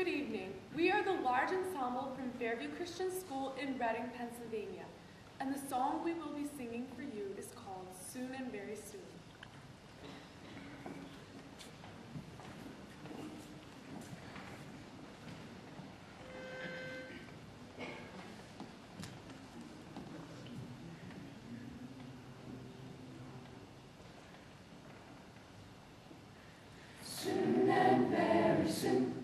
Good evening. We are the large ensemble from Fairview Christian School in Reading, Pennsylvania, and the song we will be singing for you is called Soon and Very Soon. Soon and very soon.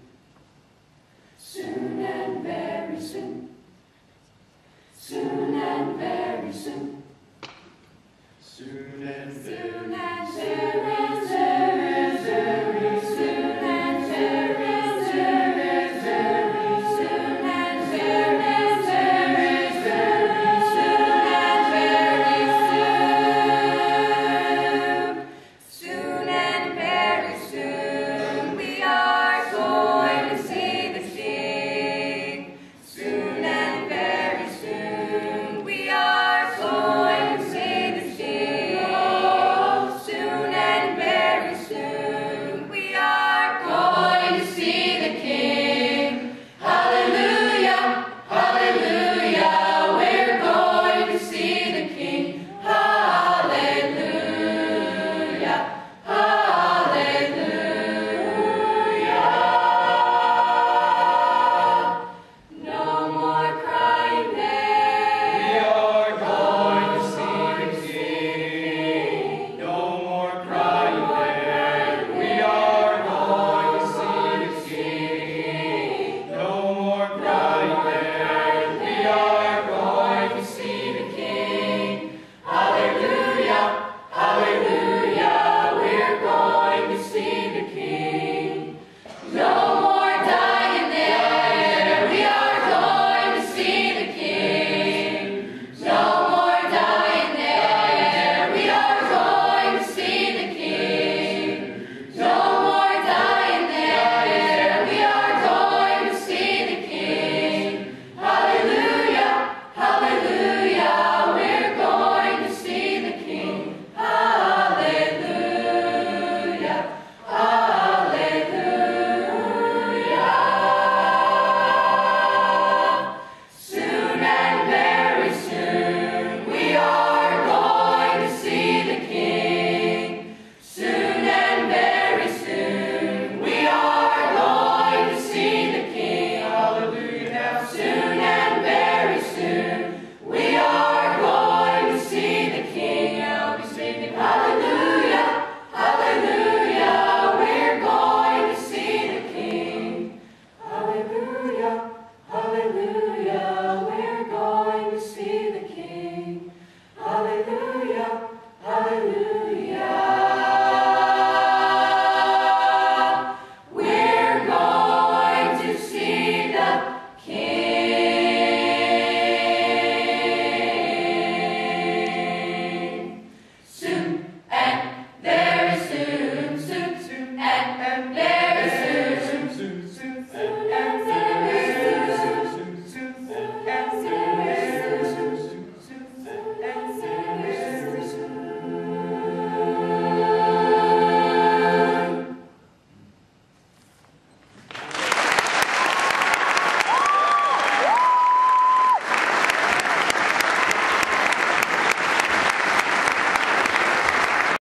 Soon and very soon. Soon and very soon. Soon and Soon very and very, very, very soon and very, very, very soon and very, very, very soon and very soon. Soon and very soon we are going to see the King. Soon and very soon we are going to see the King. Oh, soon and very soon we are going to see the King. Hallelujah, hallelujah, we're going to see the King. Hallelujah, hallelujah. No more crying there. We are going to see the King. No more crying there. We are going to see the King. No more crying there. We are going to see the King. Hallelujah, hallelujah, we're going to see the King. No more dying there. We are going to see the King. No more dying there. We are going to see the King. No more dying there. We are going to see the King. Hallelujah, hallelujah, we're going to see the King. Hallelujah, hallelujah. Soon and very soon we are going to see the King. Soon and very soon we are going to see the King. Hallelujah. Soon and very soon we are going to see the King. I'll be singing hallelujah, hallelujah, we're going to see the King. Hallelujah, hallelujah, we're going to see the King. Hallelujah.